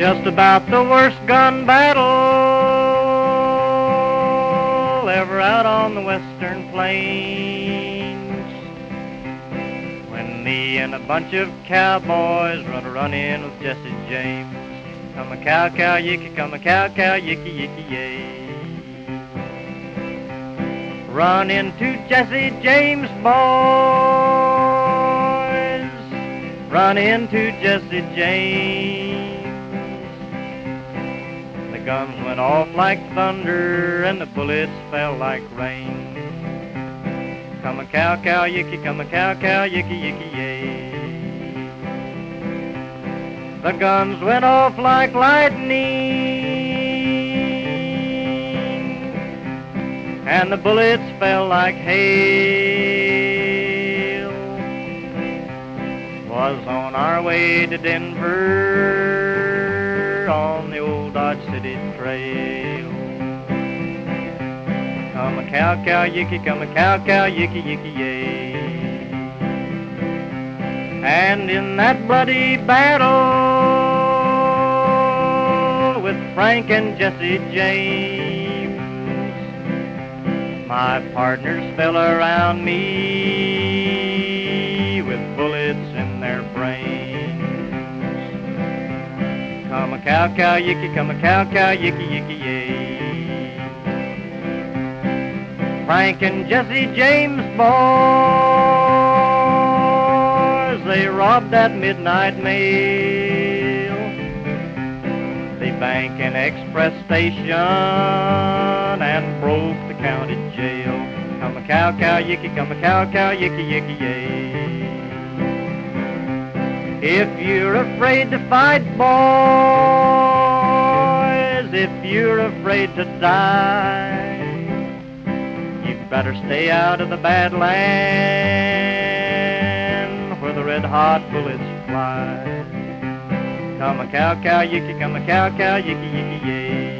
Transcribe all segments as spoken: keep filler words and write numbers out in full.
just about the worst gun battle ever out on the western plains, when me and a bunch of cowboys run a run in with Jesse James. Come a cow cow yicky, come a cow cow yicky yicky yay. Run into Jesse James, boys, run into Jesse James. The guns went off like thunder and the bullets fell like rain. Come a cow cow yicky, come a cow cow yicky yicky yay. The guns went off like lightning and the bullets fell like hail. Was on our way to Denver on the old Dodge City trail. Come a cow cow yicky, come a cow cow yicky yicky yay. And in that bloody battle with Frank and Jesse James, my partners fell around me with bullets in their brains. Come a cow cow yicky, come a cow cow yicky yicky yay. Frank and Jesse James, boys, they robbed that midnight mail. They bank an express station and broke the county jail. Come a cow cow yicky, come a cow cow yicky yicky yay. If you're afraid to fight, boys, if you're afraid to die, you'd better stay out of the Badlands where the red hot bullets fly. Come a cow cow yicky, come a cow cow yicky yicky yay.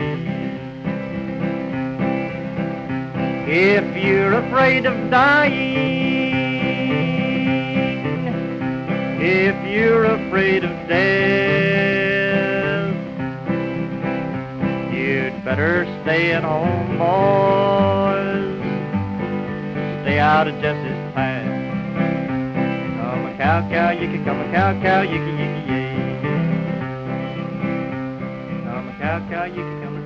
If you're afraid of dying, if you're afraid of death, you'd better stay at home, boys. Stay out of Jesse's path. Come a cow cow yicky, come a cow cow yicky yicky yay. Come a cow cow yicky, come a